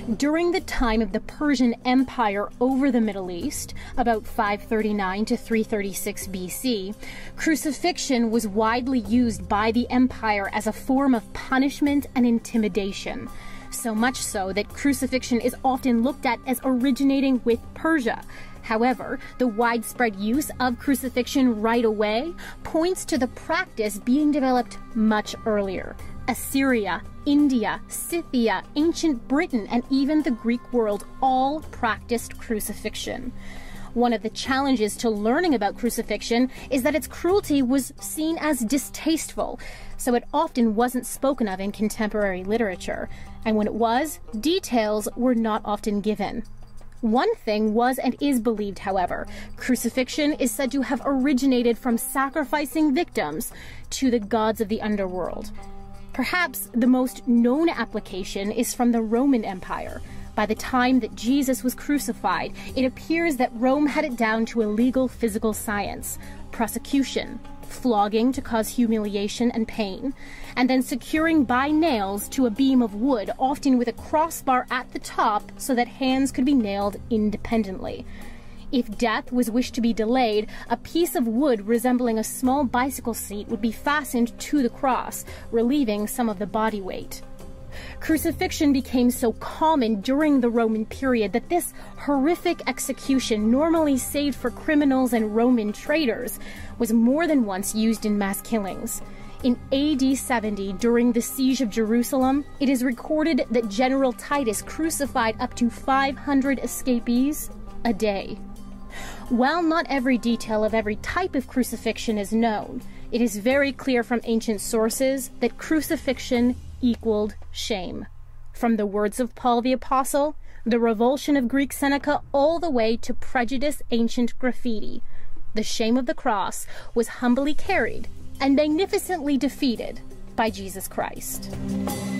During the time of the Persian Empire over the Middle East, about 539 to 336 BC, crucifixion was widely used by the empire as a form of punishment and intimidation. So much so that crucifixion is often looked at as originating with Persia. However, the widespread use of crucifixion right away points to the practice being developed much earlier. Assyria, India, Scythia, ancient Britain, and even the Greek world all practiced crucifixion. One of the challenges to learning about crucifixion is that its cruelty was seen as distasteful, so it often wasn't spoken of in contemporary literature, and when it was, details were not often given. One thing was and is believed, however. Crucifixion is said to have originated from sacrificing victims to the gods of the underworld. Perhaps the most known application is from the Roman Empire. By the time that Jesus was crucified, it appears that Rome had it down to a legal physical science: prosecution, flogging to cause humiliation and pain, and then securing by nails to a beam of wood, often with a crossbar at the top so that hands could be nailed independently. If death was wished to be delayed, a piece of wood resembling a small bicycle seat would be fastened to the cross, relieving some of the body weight. Crucifixion became so common during the Roman period that this horrific execution, normally saved for criminals and Roman traitors, was more than once used in mass killings. In AD 70, during the siege of Jerusalem, it is recorded that General Titus crucified up to 500 escapees a day. While not every detail of every type of crucifixion is known, it is very clear from ancient sources that crucifixion equaled shame. From the words of Paul the Apostle, the revulsion of Greek Seneca, all the way to prejudiced ancient graffiti, the shame of the cross was humbly carried and magnificently defeated by Jesus Christ.